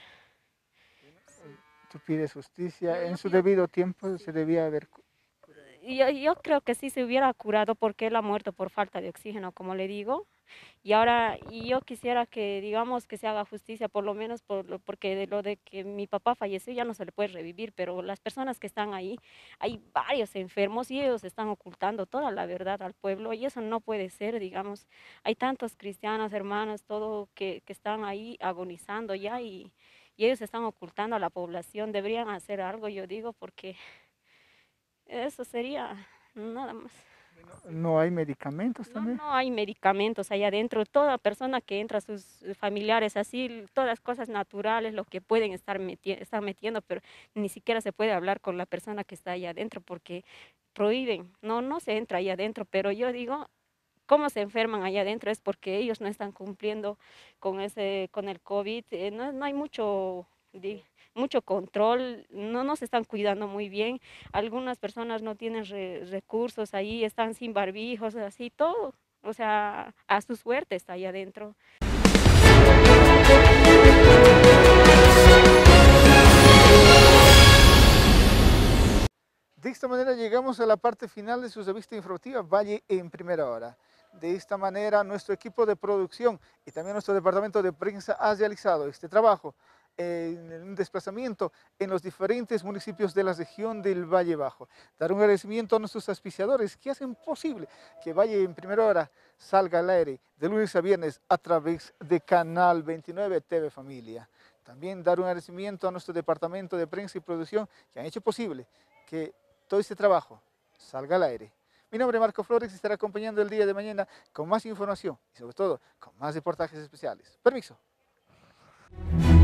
Tú pides justicia, en su debido tiempo se debía haber... Yo, yo creo que sí se hubiera curado porque él ha muerto por falta de oxígeno, como le digo. Y ahora, y yo quisiera que, digamos, que se haga justicia, por lo menos por lo, porque de lo de que mi papá falleció ya no se le puede revivir, pero las personas que están ahí, hay varios enfermos y ellos están ocultando toda la verdad al pueblo y eso no puede ser, digamos. Hay tantos cristianos, hermanos, todo que, que están ahí agonizando ya y, y ellos están ocultando a la población. Deberían hacer algo, yo digo, porque eso sería nada más. No hay medicamentos No, también. no hay medicamentos allá adentro. Toda persona que entra, sus familiares, así, todas cosas naturales, lo que pueden estar, meti estar metiendo, pero ni siquiera se puede hablar con la persona que está allá adentro porque prohíben. No, no se entra allá adentro, pero yo digo, cómo se enferman allá adentro es porque ellos no están cumpliendo con, ese, con el COVID. Eh, no, no hay mucho... di- mucho control, no nos están cuidando muy bien, algunas personas no tienen re, recursos ahí, están sin barbijos, así todo, o sea, a su suerte está ahí adentro. De esta manera llegamos a la parte final de su revista informativa Valle en Primera Hora. De esta manera nuestro equipo de producción y también nuestro departamento de prensa ha realizado este trabajo en un desplazamiento en los diferentes municipios de la región del Valle Bajo. Dar un agradecimiento a nuestros auspiciadores que hacen posible que Valle en Primera Hora salga al aire de lunes a viernes a través de Canal veintinueve T V Familia. También dar un agradecimiento a nuestro departamento de prensa y producción que han hecho posible que todo este trabajo salga al aire. Mi nombre es Marco Flores y estaré acompañando el día de mañana con más información y sobre todo con más reportajes especiales. Permiso.